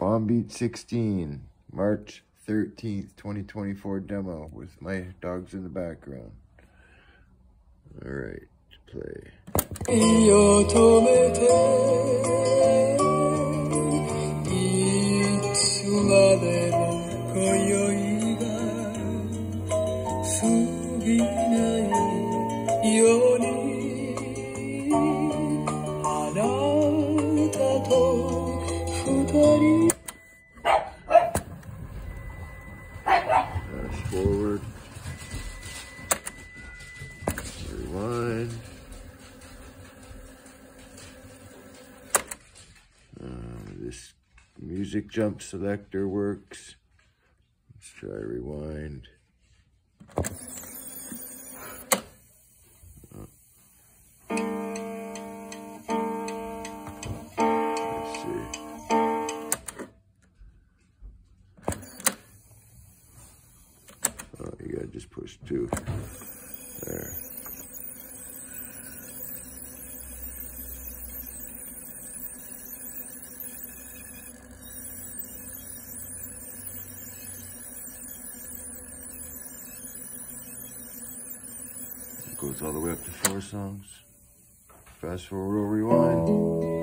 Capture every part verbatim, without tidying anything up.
Bomb Beat sixteen, March thirteenth, twenty twenty-four demo with my dogs in the background. All right, play. Fast forward. Rewind. Uh, this music jump selector works. Let's try rewind. Oh, you gotta just push two. There. It goes all the way up to four songs. Fast forward or rewind.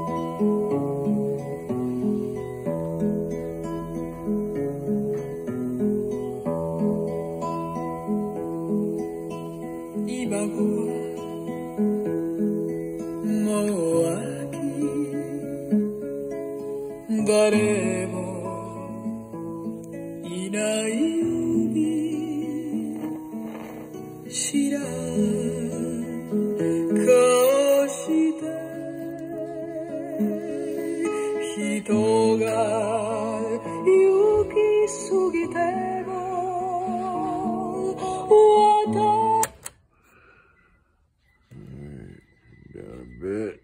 Down a bit.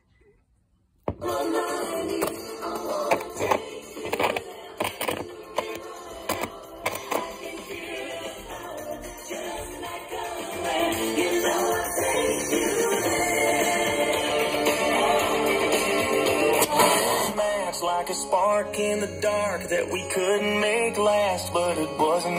Like a spark in the dark that we couldn't make last, but it wasn't.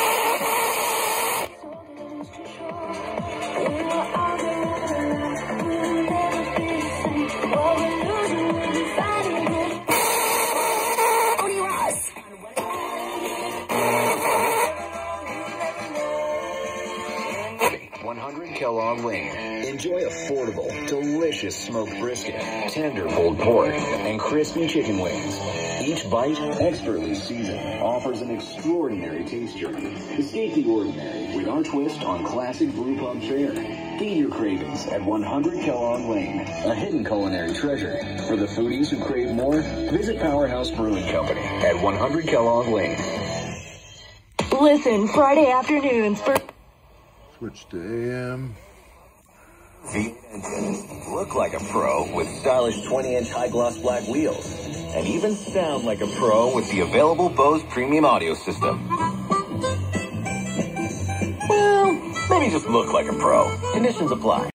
one hundred Kellogg Lane. Enjoy affordable, delicious smoked brisket, tender pulled pork, and crispy chicken wings. Each bite, expertly seasoned, offers an extraordinary taste journey. Escape the ordinary with our twist on classic brew pub fare. Feed your cravings at one hundred Kellogg Lane, a hidden culinary treasure. For the foodies who crave more, visit Powerhouse Brewing Company at one hundred Kellogg Lane. Listen, Friday afternoons for... Switch to A M. V eight engines look like a pro with stylish twenty inch high gloss black wheels, and even sound like a pro with the available Bose premium audio system. Well, maybe just look like a pro. Conditions apply.